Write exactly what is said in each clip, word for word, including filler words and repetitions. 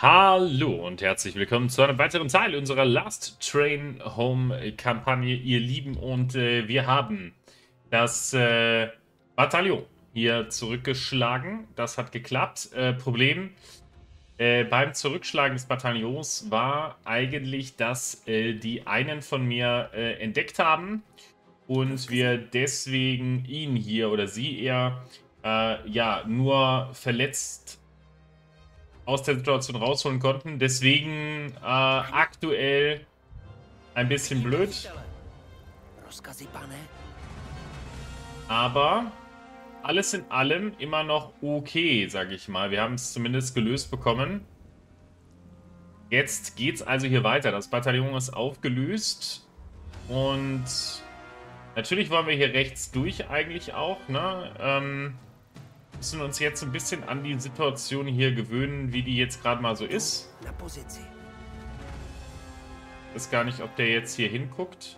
Hallo und herzlich willkommen zu einem weiteren Teil unserer Last Train Home Kampagne, ihr Lieben. Und äh, wir haben das äh, Bataillon hier zurückgeschlagen. Das hat geklappt. Äh, Problem äh, beim Zurückschlagen des Bataillons war eigentlich, dass äh, die einen von mir äh, entdeckt haben und wir deswegen ihn hier oder sie eher äh, ja nur verletzt aus der Situation rausholen konnten. Deswegen äh, aktuell ein bisschen blöd. Aber alles in allem immer noch okay, sage ich mal. Wir haben es zumindest gelöst bekommen. Jetzt geht's also hier weiter. Das Bataillon ist aufgelöst. Und natürlich wollen wir hier rechts durch eigentlich auch, ne? Ähm, müssen uns jetzt ein bisschen an die Situation hier gewöhnen, wie die jetzt gerade mal so ist. Ich weiß gar nicht, ob der jetzt hier hinguckt.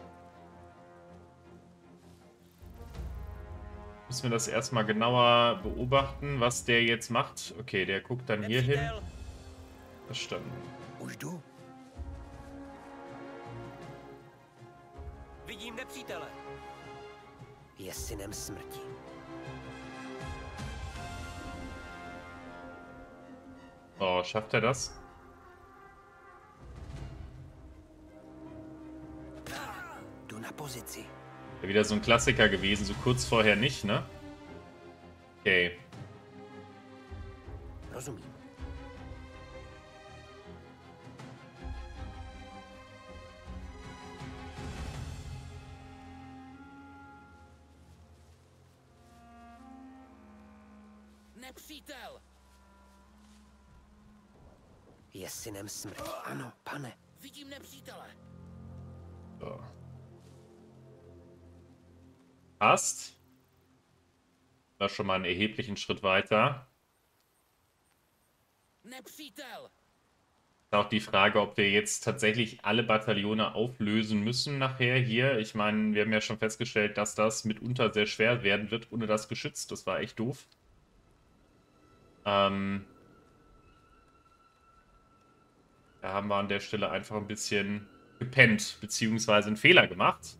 Müssen wir das erstmal genauer beobachten, was der jetzt macht. Okay, der guckt dann hier hin. Verstanden. Vidím nepřítele. Je synem smrti. Oh, schafft er das? Jdu na pozici. Wäre wieder so ein Klassiker gewesen, so kurz vorher nicht, ne? Okay. Rozumím. Nepřítel. Je synem smrti. Ano, pane. Vidím nepřítele. So. Passt. War schon mal einen erheblichen Schritt weiter. Nepřítel. Ist auch die Frage, ob wir jetzt tatsächlich alle Bataillone auflösen müssen nachher hier. Ich meine, wir haben ja schon festgestellt, dass das mitunter sehr schwer werden wird ohne das Geschütz. Das war echt doof. Ähm, da haben wir an der Stelle einfach ein bisschen gepennt, beziehungsweise einen Fehler gemacht.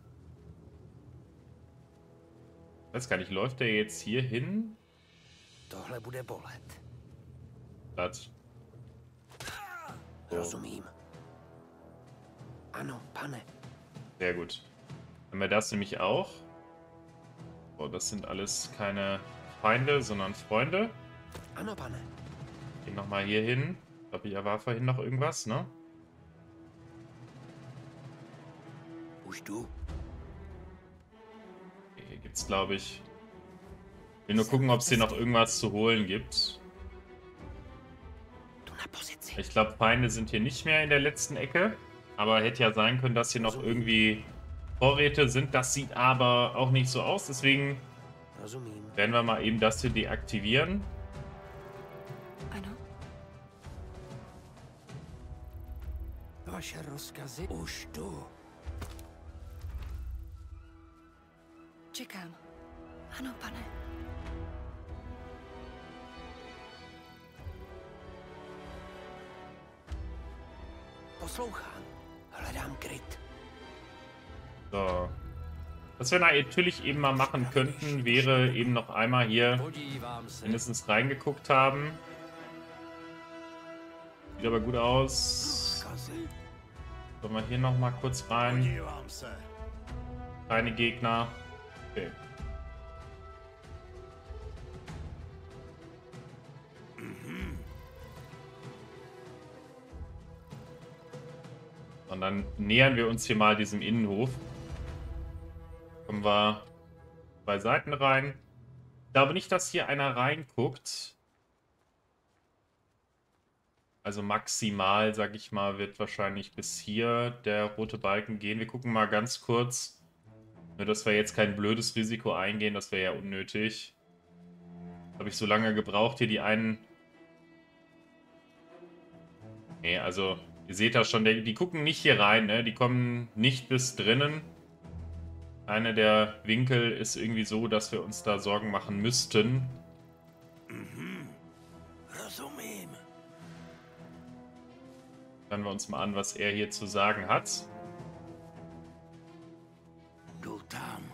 Ich weiß gar nicht, läuft der jetzt hier hin? Tohle bude bolet. Das. So. Rozumím. Ano, pane. Sehr gut. Haben wir das nämlich auch? Oh, das sind alles keine Feinde, sondern Freunde. Ano, pane. Gehen nochmal hier hin. Ich glaube, hier war vorhin noch irgendwas, ne? Už jdu. Okay, hier gibt's, glaube ich... Ich will nur gucken, ob es hier noch irgendwas zu holen gibt. Jdu na pozici. Ich glaube, Feinde sind hier nicht mehr in der letzten Ecke. Aber hätte ja sein können, dass hier noch irgendwie Vorräte sind. Das sieht aber auch nicht so aus. Deswegen Rozumím. werden wir mal eben das hier deaktivieren. Ano, Vaše rozkazy. Už jdu. čekám. Ano, pane. Poslouchám. Hledám kryt. So. Was wir natürlich eben mal machen könnten, wäre eben noch einmal hier Podívám se. mindestens reingeguckt haben. Sieht aber gut aus. Rozkazy. Sollen wir hier noch mal kurz rein? Podívám se. Keine Gegner. Okay. Und dann nähern wir uns hier mal diesem Innenhof. Kommen wir zwei Seiten rein. Ich glaube nicht, dass hier einer reinguckt. Also maximal, sag ich mal, wird wahrscheinlich bis hier der rote Balken gehen. Wir gucken mal ganz kurz. Nur, dass wir jetzt kein blödes Risiko eingehen, das wäre ja unnötig. Habe ich so lange gebraucht, hier die einen... Nee, also, ihr seht das schon, die, die gucken nicht hier rein, ne? Die kommen nicht bis drinnen. Einer der Winkel ist irgendwie so, dass wir uns da Sorgen machen müssten. Rozumím. Hören wir uns mal an, was er hier zu sagen hat. Jdu tam.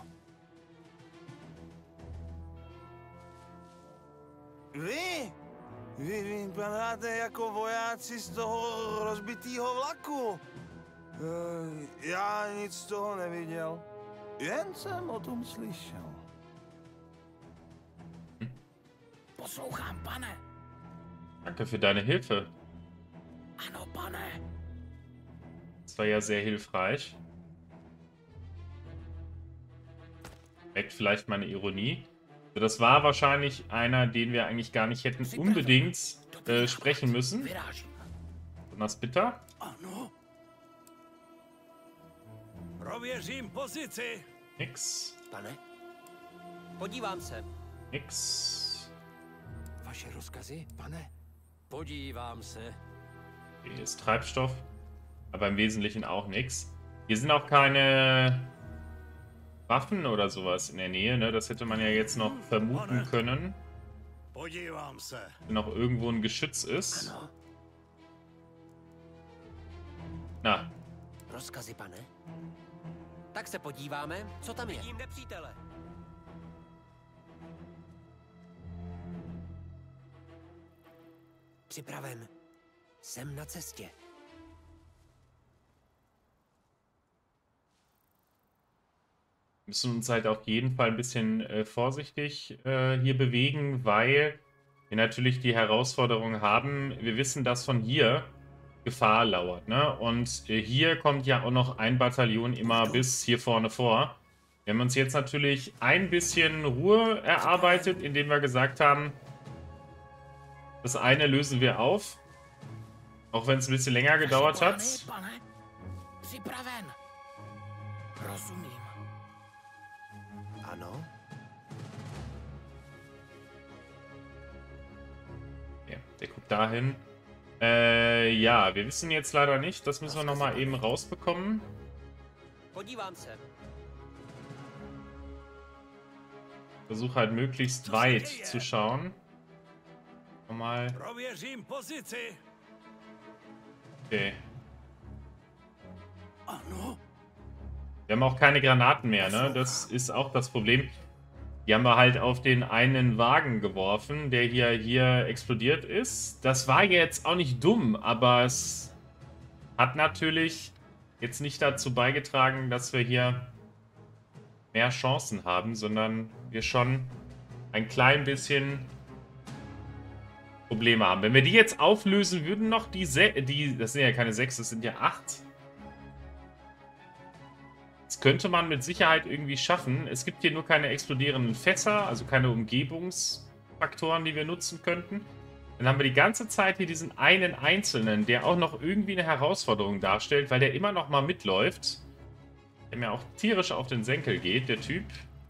Vy? Vy vypadáte jako vojáci z toho rozbitého vlaku. Eh, Já nic z toho neviděl. Jen jsem o tom slyšel. Poslouchám, pane. Danke für deine Hilfe. Ano, pane. Das war ja sehr hilfreich. Merkt vielleicht meine Ironie. Also das war wahrscheinlich einer, den wir eigentlich gar nicht hätten unbedingt äh, sprechen müssen. Vyrážím. Jonas Bitter. Ano. Prověřím pozici. Nix. Pane? Podívám se. Nix. Vaše rozkazy, pane? Podívám se. Hier ist Treibstoff. Aber im Wesentlichen auch nix. Hier sind auch keine Waffen oder sowas in der Nähe, ne? Das hätte man ja jetzt noch vermuten können. Podívám se. Wenn noch irgendwo ein Geschütz ist. Ano. Na, Rozkazy, pane? Tak se podíváme, co tam je. Vidím nepřítele. Připraven. Jsem na cestě. müssen uns halt auf jeden Fall ein bisschen äh, vorsichtig äh, hier bewegen, weil wir natürlich die Herausforderung haben. Wir wissen, dass von hier Gefahr lauert, ne? Und äh, hier kommt ja auch noch ein Bataillon immer bis hier vorne vor. Wir haben uns jetzt natürlich ein bisschen Ruhe erarbeitet, indem wir gesagt haben, das eine lösen wir auf. Auch wenn es ein bisschen länger gedauert hat. Pane, připraven. Rozumím. Ano. Ja, der guckt dahin. Äh, ja, wir wissen jetzt leider nicht. Das müssen wir nochmal eben rausbekommen. Podívám se. Versuche halt möglichst weit zu schauen. Nochmal. Prověřím pozici. Okay. Ano. Wir haben auch keine Granaten mehr, ne? Das ist auch das Problem. Die haben wir halt auf den einen Wagen geworfen, der hier, hier explodiert ist. Das war jetzt auch nicht dumm, aber es hat natürlich jetzt nicht dazu beigetragen, dass wir hier mehr Chancen haben, sondern wir schon ein klein bisschen Probleme haben. Wenn wir die jetzt auflösen würden, noch die, Se die das sind ja keine sechs, das sind ja acht. Das könnte man mit Sicherheit irgendwie schaffen. Es gibt hier nur keine explodierenden Fässer, also keine Umgebungsfaktoren, die wir nutzen könnten. Dann haben wir die ganze Zeit hier diesen einen Einzelnen, der auch noch irgendwie eine Herausforderung darstellt, weil der immer noch mal mitläuft. Der mir auch tierisch auf den Senkel geht, der Typ.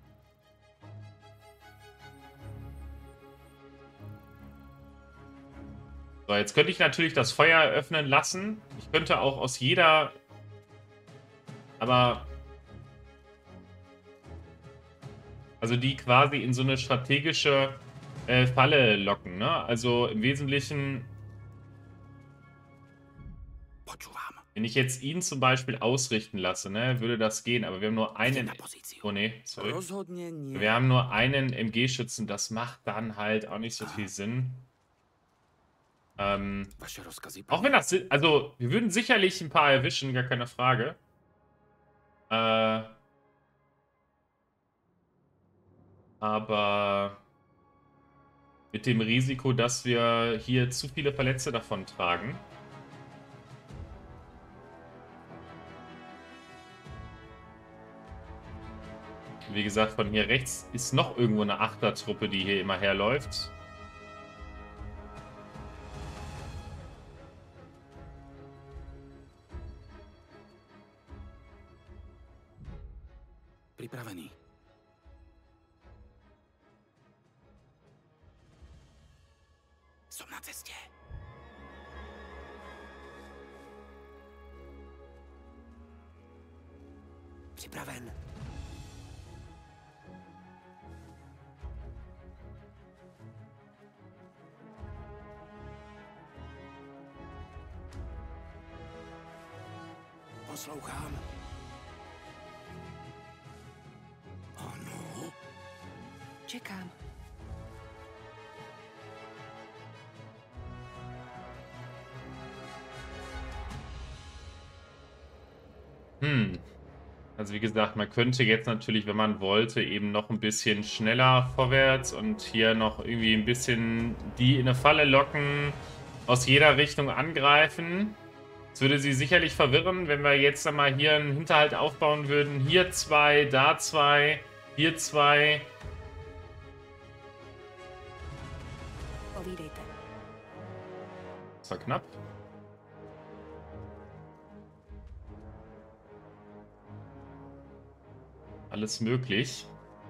So, jetzt könnte ich natürlich das Feuer eröffnen lassen. Ich könnte auch aus jeder... Aber... Also die quasi in so eine strategische äh, Falle locken, ne? Also im Wesentlichen... Wenn ich jetzt ihn zum Beispiel ausrichten lasse, ne, würde das gehen. Aber wir haben nur einen... Oh ne, sorry. Wir haben nur einen M G-Schützen. Das macht dann halt auch nicht so viel Sinn. Ähm, auch wenn das... Also, wir würden sicherlich ein paar erwischen, gar keine Frage. Äh... Aber mit dem Risiko, dass wir hier zu viele Verletzte davon tragen. Wie gesagt, von hier rechts ist noch irgendwo eine Achtertruppe, die hier immer herläuft. Připravený. Jsem na cestě. Připraven. Poslouchám. Ano. Čekám. Hm. Also wie gesagt, man könnte jetzt natürlich, wenn man wollte, eben noch ein bisschen schneller vorwärts und hier noch irgendwie ein bisschen die in eine Falle locken, aus jeder Richtung angreifen. Das würde sie sicherlich verwirren, wenn wir jetzt einmal hier einen Hinterhalt aufbauen würden. Hier zwei, da zwei, hier zwei. Povídejte. Das war knapp. Alles möglich.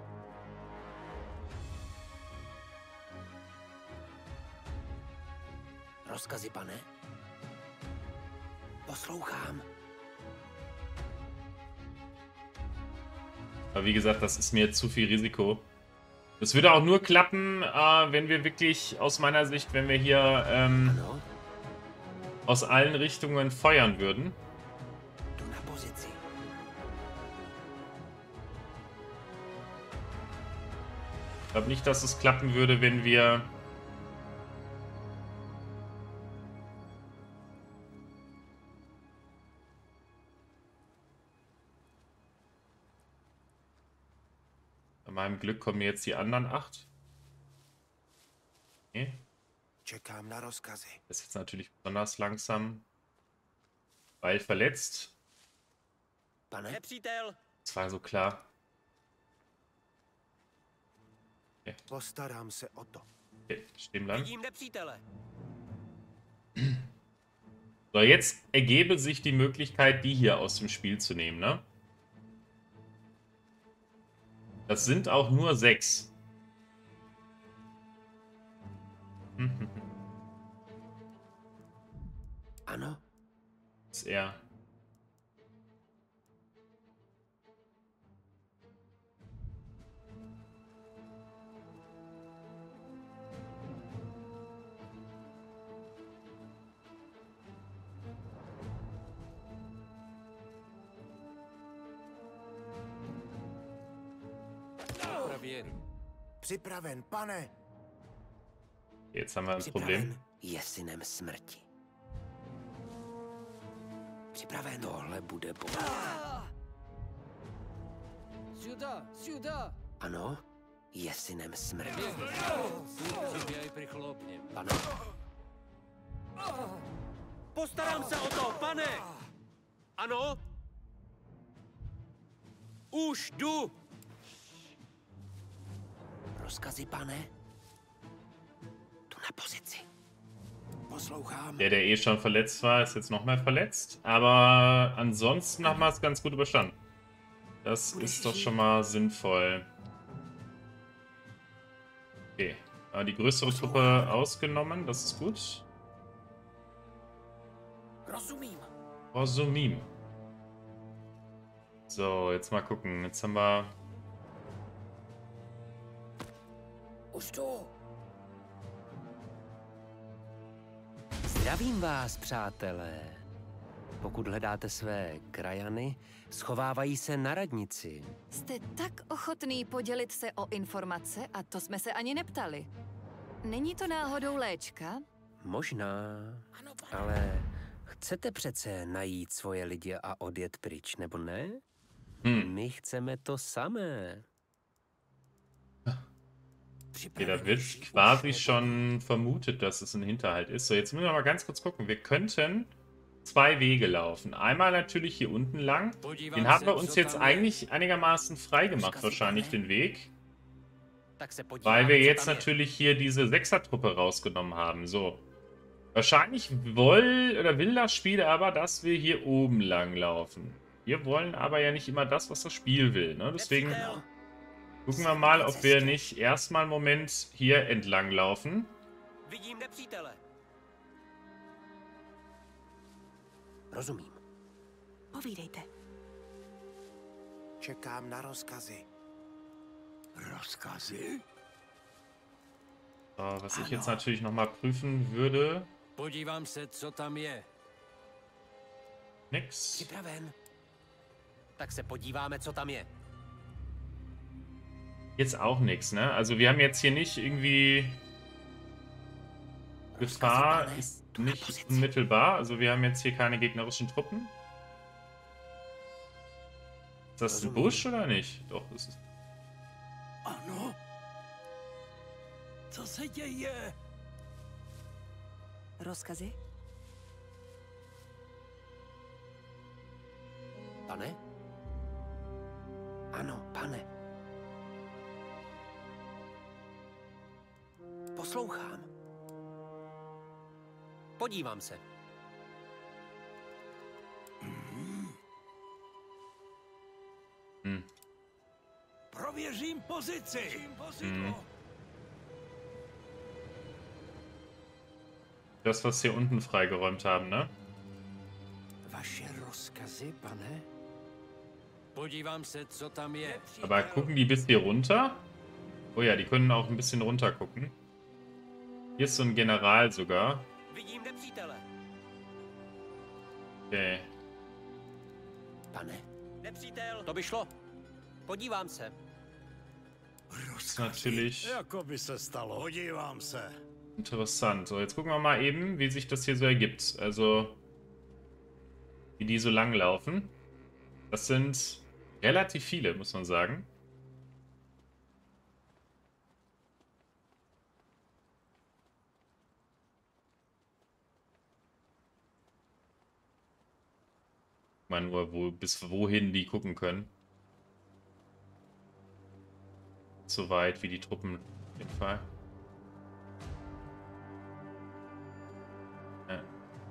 Rozkazy, pane? Poslouchám. Aber wie gesagt, das ist mir zu viel Risiko. Das würde auch nur klappen, äh, wenn wir wirklich, aus meiner Sicht, wenn wir hier ähm, Ano, aus allen Richtungen feuern würden. tu na pozici. Ich glaube nicht, dass es klappen würde, wenn wir... Bei meinem Glück kommen jetzt die anderen acht. Okay. Čekám na rozkazy. Das ist jetzt natürlich besonders langsam. Weil verletzt. Pane, Nepřítel. Das war so klar. Postarám se o to. Okay, stehen bleiben. vidím nepřítele. So, jetzt ergebe sich die Möglichkeit, die hier aus dem Spiel zu nehmen, ne? Das sind auch nur sechs. Ano, Das ist eher... Pravěru. Připraven, pane. Jetzt haben wir ein Problem. připraven je synem smrti. Připraven. Tohle bude bolest. Сюда, сюда. Ano, je synem smrti. Přiběj prichlopně. Pane, Postarám se o to, pane. Ano. Už jdu. rozkazy, pane? Tu na pozici. Poslouchám. Der, der eh schon verletzt war, ist jetzt noch mehr verletzt. Aber ansonsten haben wir es ganz gut überstanden. Das ist doch schon mal sinnvoll. Okay. Aber die größere Truppe ausgenommen, das ist gut. Rozumím. Rozumím. So, jetzt mal gucken. Jetzt haben wir... Už jdu. Zdravím vás, přátelé. Pokud hledáte své krajany, schovávají se na radnici. Jste tak ochotný podělit se o informace a to jsme se ani neptali. Není to náhodou léčka? Možná, ale chcete přece najít svoje lidi a odjet pryč, nebo ne? Hm. My chceme to samé. Okay, da wird quasi schon vermutet, dass es ein Hinterhalt ist. So, jetzt müssen wir mal ganz kurz gucken. Wir könnten zwei Wege laufen. Einmal natürlich hier unten lang. Den haben wir uns jetzt eigentlich einigermaßen frei gemacht, wahrscheinlich den Weg. Tak se podíváme, Weil wir co jetzt tam je. natürlich hier diese Sechser-Truppe rausgenommen haben. So. Wahrscheinlich will oder will das Spiel aber, dass wir hier oben lang laufen. Wir wollen aber ja nicht immer das, was das Spiel will. Ne? Deswegen gucken wir mal, ob wir nicht erstmal einen Moment hier entlang laufen. Vidím nepřítele. Rozumím. Povídejte. Čekám na rozkazy. Rozkazy? So, was ich jetzt natürlich nochmal prüfen würde. Podívám se, co tam je. Nix. Připraven. Tak se podíváme, co tam je. Jetzt auch nichts, ne? Also wir haben jetzt hier nicht irgendwie... Gefahr ist nicht unmittelbar. Also wir haben jetzt hier keine gegnerischen Truppen. Ist das ein Busch oder nicht? Doch, das ist... Ano. Co se děje? Rozkazy? Pane? Ano, pane. Poslouchám. Podívám se. Hm. Prověřím pozici. Hm. Das, was wir unten freigeräumt haben, ne? Vaše rozkazy, pane? Podívám se, co tam je. Aber gucken die bis hier runter? Oh ja, die können auch ein bisschen runter gucken. Hier ist so ein General sogar. Vidím nepřítele. Okay. Pane? Nepřítel. To by šlo. Podívám se. Das ist natürlich Jako by se stalo. Podívám se. interessant. So, jetzt gucken wir mal eben, wie sich das hier so ergibt. Also, wie die so lang laufen. Das sind relativ viele, muss man sagen. Mal nur, wo, bis wohin die gucken können. So weit wie die Truppen auf jeden Fall. Ja.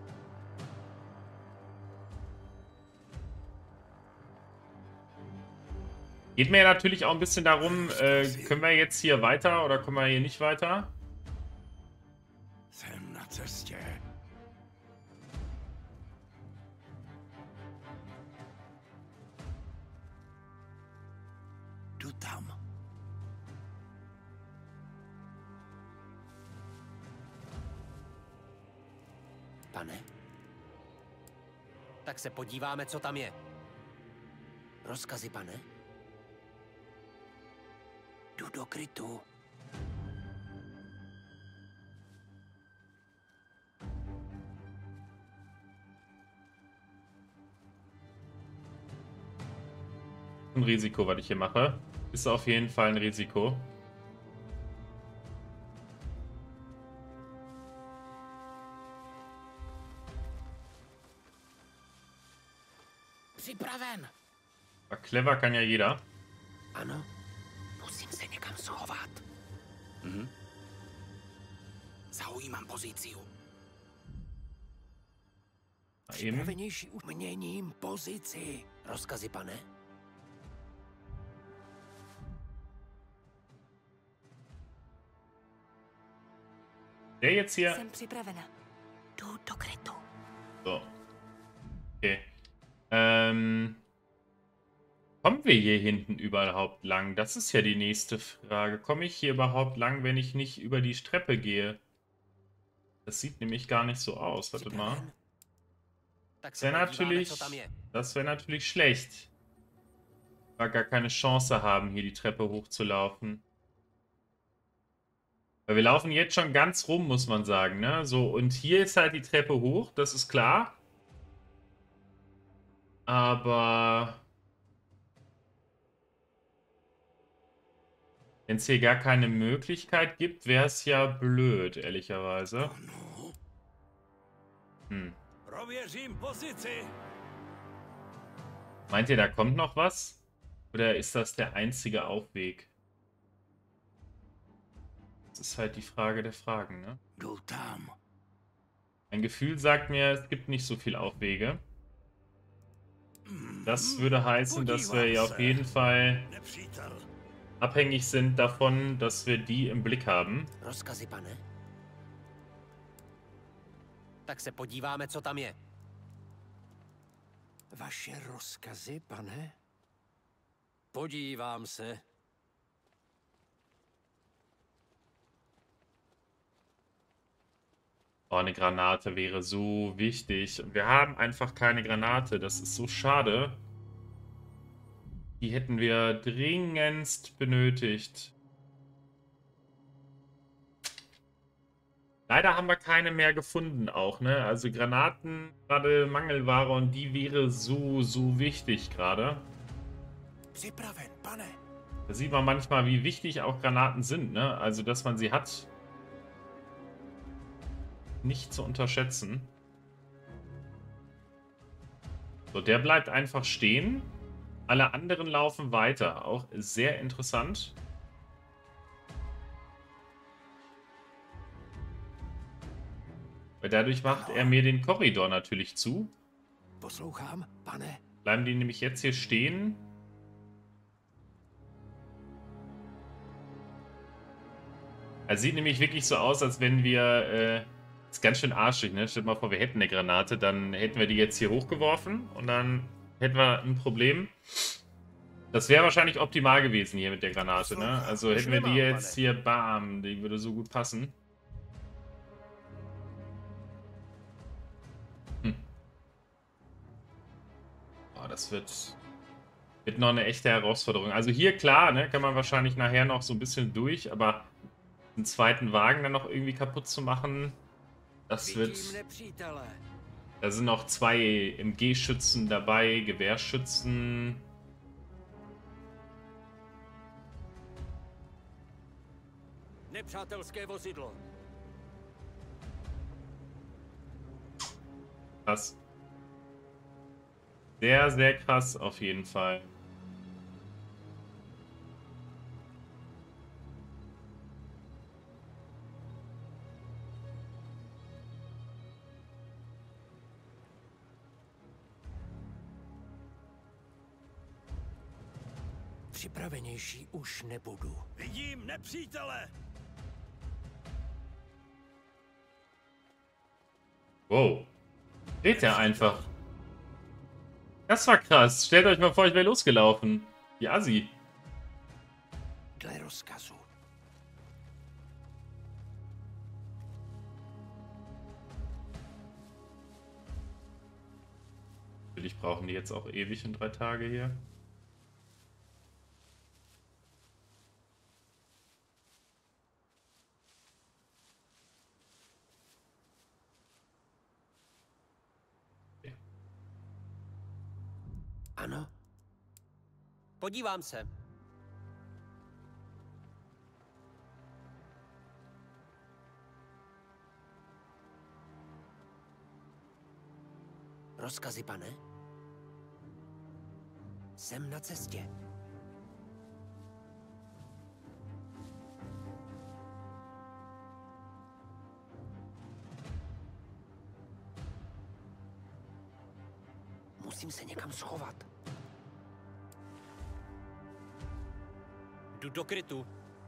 Geht mir ja natürlich auch ein bisschen darum, äh, können wir jetzt hier weiter oder können wir hier nicht weiter? Jsem na cestě. Jdu tam. Pane? Tak se podíváme, co tam je. Rozkazy, pane? Jdu do krytu. Ein Risiko, was ich hier mache. Ist auf jeden Fall ein Risiko. Připraven. Aber clever kann ja jeder. Ano. Musím se někam schovat. Mhm. Zaujímám pozici. Mal eben. Připravenější už měním pozici. Rozkazy, pane? Der jetzt hier. Jsem připravena. Jdu do krytu. So. Okay. Ähm. Kommen wir hier hinten überhaupt lang? Das ist ja die nächste Frage. Komme ich hier überhaupt lang, wenn ich nicht über die Treppe gehe? Das sieht nämlich gar nicht so aus. Warte mal. Das wäre natürlich, das wäre natürlich schlecht. Wir gar keine Chance haben, hier die Treppe hochzulaufen. Weil wir laufen jetzt schon ganz rum, muss man sagen, ne? So, und hier ist halt die Treppe hoch, das ist klar. Aber wenn es hier gar keine Möglichkeit gibt, wäre es ja blöd, ehrlicherweise. Hm. Meint ihr, da kommt noch was? Oder ist das der einzige Aufweg? Das ist halt die Frage der Fragen, ne? Mein Gefühl sagt mir, es gibt nicht so viele Aufwege. Das würde heißen, dass wir ja auf jeden Fall abhängig sind davon, dass wir die im Blick haben. Rozkazy, pane? Tak se podíváme, co tam je. Vaše rozkazy, pane? Podívám se. Oh, eine Granate wäre so wichtig. Wir haben einfach keine Granate. Das ist so schade. Die hätten wir dringendst benötigt. Leider haben wir keine mehr gefunden auch, ne? Also Granaten, gerade Mangelware und die wäre so, so wichtig gerade. Připraven, pane. Da sieht man manchmal, wie wichtig auch Granaten sind, ne? Also, dass man sie hat. Nicht zu unterschätzen. So, der bleibt einfach stehen. Alle anderen laufen weiter. Auch sehr interessant. Weil dadurch macht er mir den Korridor natürlich zu. Poslouchám, pane. Bleiben die nämlich jetzt hier stehen. Es sieht nämlich wirklich so aus, als wenn wir... Äh, ist ganz schön arschig, ne? Stell dir mal vor, wir hätten eine Granate, dann hätten wir die jetzt hier hochgeworfen und dann hätten wir ein Problem. Das wäre wahrscheinlich optimal gewesen hier mit der Granate, ne? Also hätten wir die jetzt hier, bam, die würde so gut passen. Hm. Oh, das wird, wird noch eine echte Herausforderung. Also hier, klar, ne, kann man wahrscheinlich nachher noch so ein bisschen durch, aber einen zweiten Wagen dann noch irgendwie kaputt zu machen... Das wird... Da sind noch zwei M G-Schützen dabei, Gewehrschützen. Krass. Sehr, sehr krass auf jeden Fall. Připravenější už nebudu. Vidím nepřítele! Wow. Steht er einfach. Das war krass. Stellt euch mal vor, ich wäre losgelaufen. Die Assi. Dle rozkazu. Natürlich brauchen die jetzt auch ewig in drei Tage hier. Ano? Podívám se. Rozkazy, pane? Jsem na cestě. Musím se někam schovat. Jdu do krytu.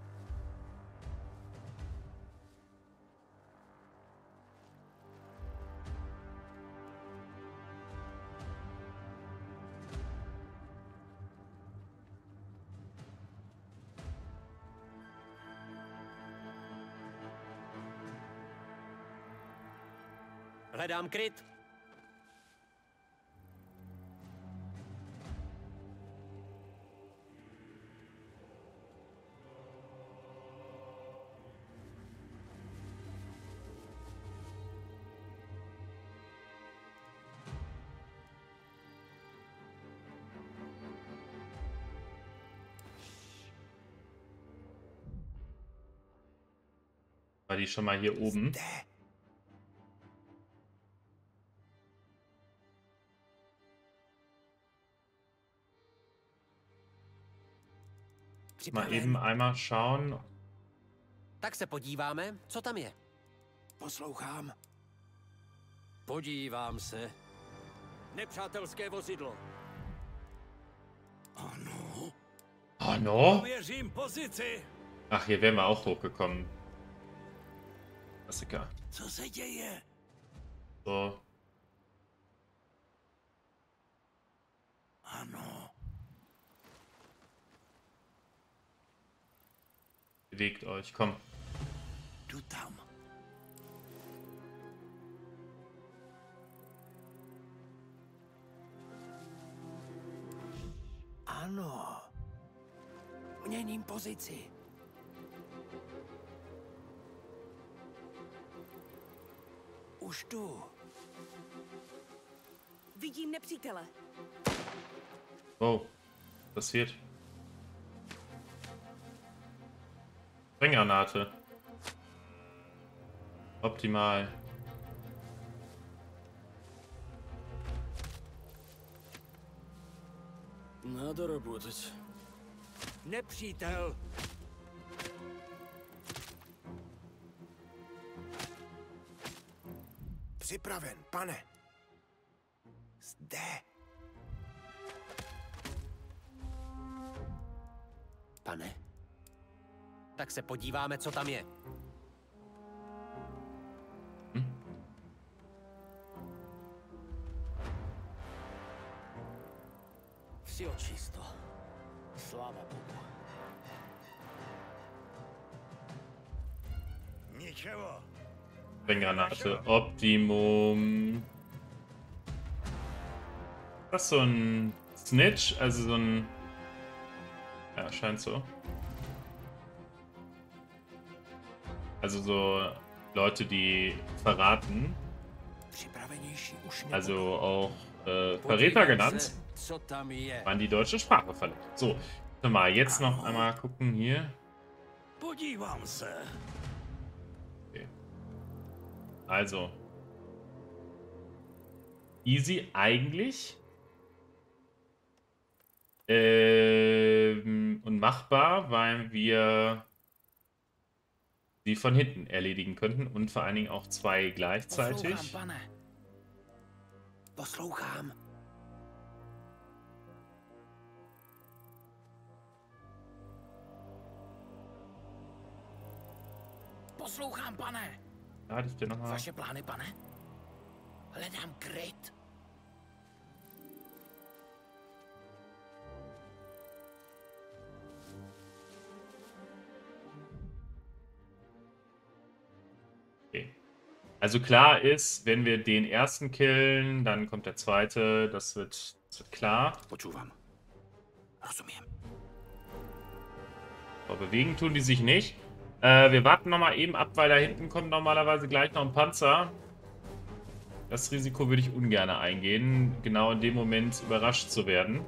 Hledám kryt. War die schon mal hier oben? Mal eben einmal schauen. Tak se podíváme, co tam je. Poslouchám. Podívám se. Nepřátelské vozidlo. Ano. Oh no. Věřím pozici. Ach, hier wären wir auch hochgekommen. Klassiker. Co se děje? So. Ano. Bewegt euch, komm. Jdu tam. Ano. Měním pozici. Už tu. Vidím nepřítele. Oh, passiert. Sprenggranate. Optimal. Надо работать. Nepřítel. Připraven, pane. Zde. Pane? Tak se podíváme, co tam je. Vše čisto. Sláva Bohu. Ničeho. Sprenggranate. Optimum. Das ist so ein Snitch, also so ein... Ja, scheint so. Also so Leute, die verraten. Also auch äh, Verräter genannt. Waren die deutsche Sprache verletzt. So, mal jetzt noch einmal gucken hier. Okay. Also. Easy eigentlich. Ähm, und machbar, weil wir sie von hinten erledigen könnten und vor allen Dingen auch zwei gleichzeitig. Poslouchám. Poslouchám, pane. Da hatte ich dir nochmal. Vaše plány, pane? Hledám kryt. Okay. Also klar ist, wenn wir den ersten killen, dann kommt der zweite. Das wird, das wird klar. Počúvam. Rozumiem. Aber bewegen tun die sich nicht. Äh, wir warten nochmal eben ab, weil da hinten kommt normalerweise gleich noch ein Panzer. Das Risiko würde ich ungern eingehen, genau in dem Moment überrascht zu werden.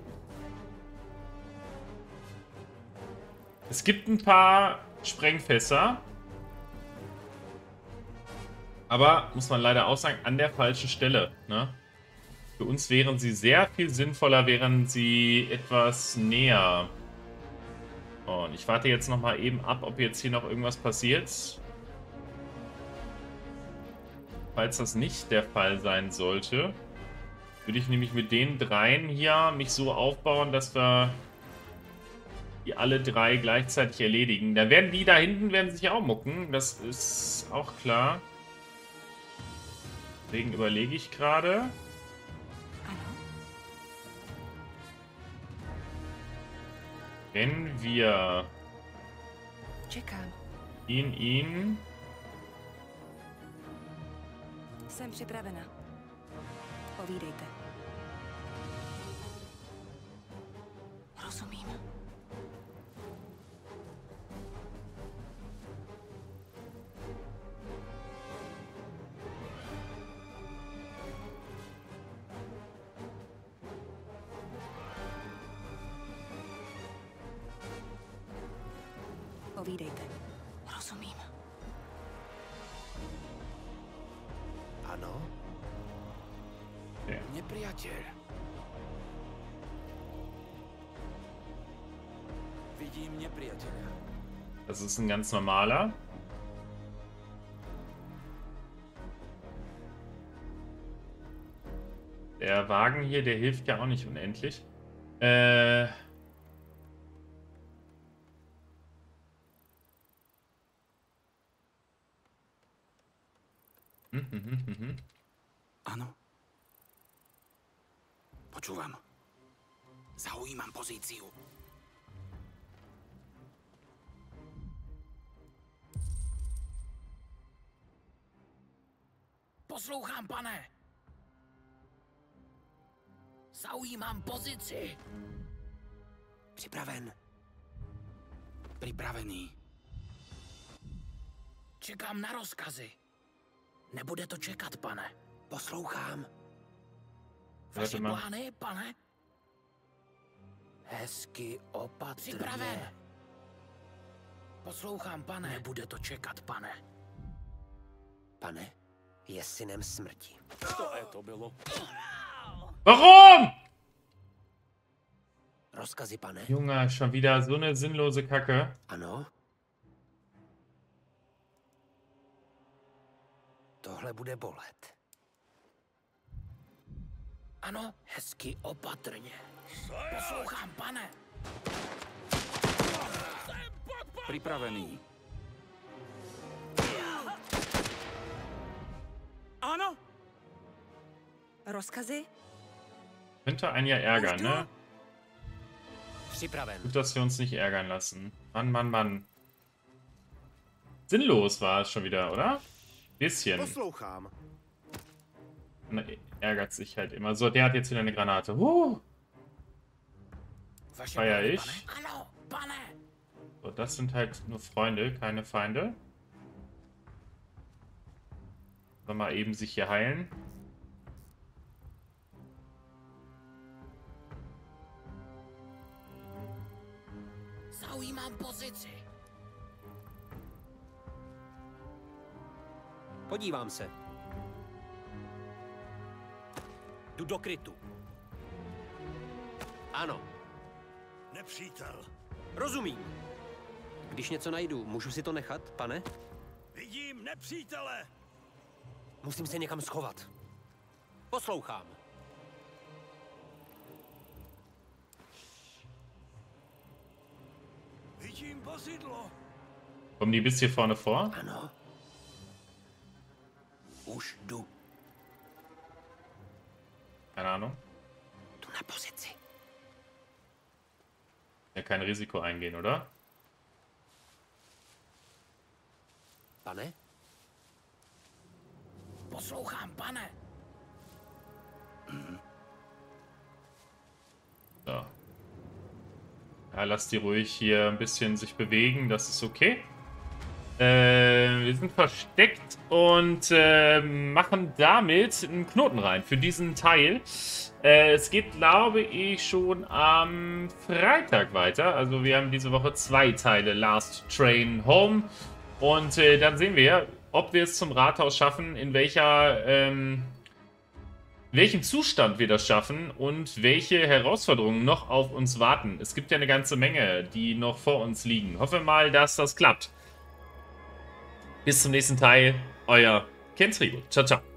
Es gibt ein paar Sprengfässer. Aber, muss man leider auch sagen, an der falschen Stelle. Ne? Für uns wären sie sehr viel sinnvoller, wären sie etwas näher. Und ich warte jetzt nochmal eben ab, ob jetzt hier noch irgendwas passiert. Falls das nicht der Fall sein sollte, würde ich nämlich mit den dreien hier mich so aufbauen, dass wir die alle drei gleichzeitig erledigen. Da werden die da hinten werden sich auch mucken, das ist auch klar. Deswegen überlege ich gerade. Wenn wir ihn, ihn... Jsem připravena. Povídejte. Rozumím. Povídejte. Rozumím. Ano? Ja. Nepriateľ. Vidím nepriateľa. Das ist ein ganz normaler. Der Wagen hier, der hilft ja auch nicht unendlich. Äh... Hm, hm, hm, hm, hm. Áno. Počúvam. Zaujímam pozíciu. Poslouchám, pane. Zaujímam pozici. Připraven. Připravený. Čekám na rozkazy. Nebude to čekat, pane. Poslouchám. Vaše Vezme. plány, pane? Hezky opatrně. Připraven. Poslouchám, pane. Nebude to čekat, pane. Pane, je synem smrti. To je to bylo. Warum? Rozkazy, pane. Junge, schon wieder so eine sinnlose Kacke. Ano. Tohle bude bolet. Ano, hezky opatrně. Poslouchám, pane. Připravený. Ano? Rozkazy? Könnte einen ja ärgern, ne? Připraven. Gut, dass wir uns nicht ärgern lassen. Mann, Mann, Mann. Sinnlos war es schon wieder, oder? Bisschen. Poslouchám. Man ärgert sich halt immer. So, der hat jetzt wieder eine Granate. Huh. Vaše Feier plány, ich. pane? Ano, pane. So, das sind halt nur Freunde, keine Feinde. Soll mal eben sich hier heilen. Zaujímám pozici. Podívám se. Jdu do krytu. Ano. Nepřítel. Rozumím. Když něco najdu, můžu si to nechat, pane? Vidím nepřítele. Musím se někam schovat. Poslouchám. Vidím vozidlo. Kommen die bis hier vorne vor? Ano. Už jdu. Keine Ahnung. Jdu na pozici. Ja, kein Risiko eingehen, oder? Pane? Poslouchám, pane. So. Ja, lass die ruhig hier ein bisschen sich bewegen, das ist okay. Äh, wir sind versteckt und äh, machen damit einen Knoten rein für diesen Teil. Äh, es geht, glaube ich, schon am Freitag weiter. Also wir haben diese Woche zwei Teile Last Train Home. Und äh, dann sehen wir, ob wir es zum Rathaus schaffen, in welcher... Ähm, in welchem Zustand wir das schaffen und welche Herausforderungen noch auf uns warten. Es gibt ja eine ganze Menge, die noch vor uns liegen. Hoffe mal, dass das klappt. Bis zum nächsten Teil. Euer Kentrio. Ciao, ciao.